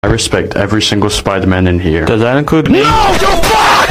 I respect every single Spider-Man in here. Does that include me? No, you fuck!